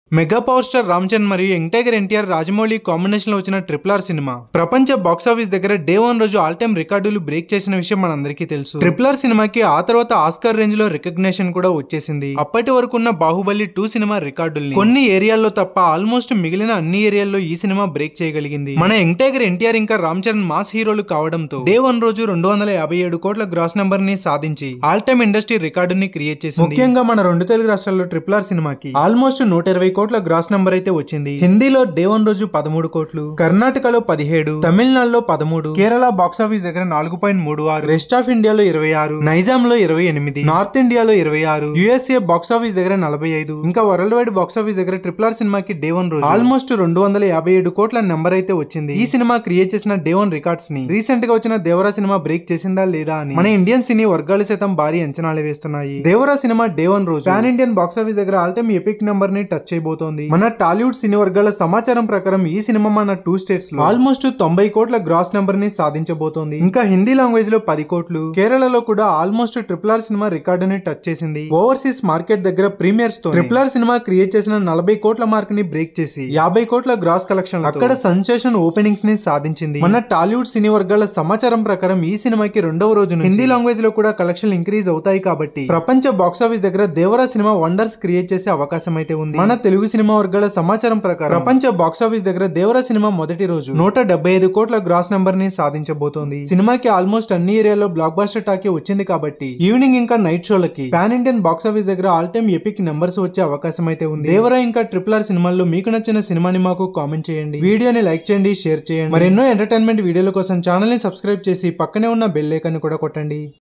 Mega power star Ram Charan మరియు young tiger NTR Rajamouli combination లో వచ్చిన RRR సినిమా ప్రపంచ బాక్స్ ఆఫీస్ దగ్గర డే 1 రోజు ఆల్ టైమ్ రికార్డులు బ్రేక్ చేసిన విషయం మనందరికీ తెలుసు. RRR సినిమాకి ఆ తర్వాత ఆస్కార్ రేంజ్ లో రికగ్నిషన్ కూడా వచ్చేసింది. అప్పటి వరకు ఉన్న బాహుబలి 2 సినిమా రికార్డుల్ని కొన్ని ఏరియాల్లో తప్ప ఆల్మోస్ట్ మిగిలిన అన్ని ఏరియాల్లో ఈ సినిమా బ్రేక్ చేయగలిగింది. మన యంగ్ టైగర్ ఎన్టీఆర్ ఇంకా రామ్ చరణ్ మాస్ హీరోలు కావడంతో డే 1 రోజు 257 కోట్ల గ్రాస్ నంబర్ ని సాధించి ఆల్ టైమ్ ఇండస్ట్రీ రికార్డుని క్రియేట్ చేసింది. ముఖ్యంగా మన రెండు తెలుగు రాష్ట్రాల్లో RRR సినిమాకి ఆల్మోస్ట్ 120 కోట్ల గ్రాస్ నంబర్ అయితే వచ్చింది. హిందీలో డే 1 రోజు 13 కోట్లు, కర్ణాటకలో 17, తమిళనాడులో 13, కేరళ బాక్స్ ఆఫీస్ దగ్గర 4.36, రెస్ట్ ఆఫ్ ఇండియాలో 26, నైజాం లో 28, నార్త్ ఇండియాలో 26, USA బాక్స్ ఆఫీస్ దగ్గర 45, ఇంకా వరల్డ్ వైడ్ బాక్స్ ఆఫీస్ దగ్గర RRR సినిమాకి డే 1 రోజు ఆల్మోస్ట్ 257 కోట్ల నెంబర్ అయితే వచ్చింది. ఈ సినిమా క్రియేట్ చేసిన డే 1 రికార్డ్స్ ని రీసెంట్ గా వచ్చిన దేవరా సినిమా బ్రేక్ చేసిందా లేదా అని మన ఇండియన్ సినీ వర్గాలు సైతం భారీ అంచనాలు వేస్తున్నాయి. దేవరా సినిమా డే 1 రోజు పాన్ ఇండియన్ బాక్స్ ఆఫీస్ దగ్గర ఆల్ టైమ్ ఎపిక్ నెంబర్ ని టచ్ చేయబోతోంది. మన టాలీవుడ్ సినీ వర్గాల సమాచారం ప్రకారం ఈ సినిమా మన 2 స్టేట్స్ లో ఆల్మోస్ట్ 90 కోట్ల గ్రాస్ నెంబర్ ని సాధించబోతోంది. ఇంకా హిందీ లాంగ్వేజ్ లో 10 కోట్లు, కేరళలో కూడా ఆల్మోస్ట్ RRR సినిమా రికార్డుని టచ్ చేసింది. ఓవర్సీస్ మార్కెట్ దగ్గర ప్రీమియర్స్ తో RRR సినిమా క్రియేట్ చేసిన 40 కోట్ల మార్క్ ని బ్రేక్ చేసి 50 కోట్ల గ్రాస్ కలెక్షన్ అక్కడ సెన్సేషన్ ఓపెనింగ్స్ ని సాధించింది. మన టాలీవుడ్ సినీ వర్గాల సమాచారం ప్రకారం ఈ సినిమాకి రెండవ రోజు హిందీ లాంగ్వేజ్ లో కూడా కలెక్షన్ ఇంక్రీజ్ అవుతాయి కాబట్టి ప్రపంచ బాక్స్ ఆఫీస్ దగ్గర దేవరా సినిమా వండర్స్ క్రియేట్ చేసే అవకాశం అయితే ఉంది. మన తెలుగు సినిమా వర్గాల సమాచారం ప్రకారం ప్రపంచ బాక్స్ ఆఫీస్ దగ్గర దేవరా సినిమా మొదటి రోజు 175 కోట్ల గ్రాస్ నెంబర్ ని సాధించబోతోంది. సినిమాకి ఆల్మోస్ట్ అన్ని ఏరియాలో బ్లాక్ బాస్టర్ టాకే వచ్చింది కాబట్టి ఈవినింగ్ ఇంకా నైట్ షోలకి పాన్ ఇండియన్ బాక్స్ ఆఫీస్ దగ్గర ఆల్ టైమ్ ఎపిక్ నెంబర్స్ వచ్చే అవకాశం అయితే ఉంది. దేవరా ఇంకా RRR సినిమాల్లో మీకు నచ్చిన సినిమాని మాకు కామెంట్ చేయండి, వీడియోని లైక్ చేయండి, షేర్ చేయండి. మరెన్నో ఎంటర్టైన్మెంట్ వీడియోల కోసం ఛానల్ ని సబ్స్క్రైబ్ చేసి పక్కనే ఉన్న బెల్ ఐకాన్ కూడా కొట్టండి.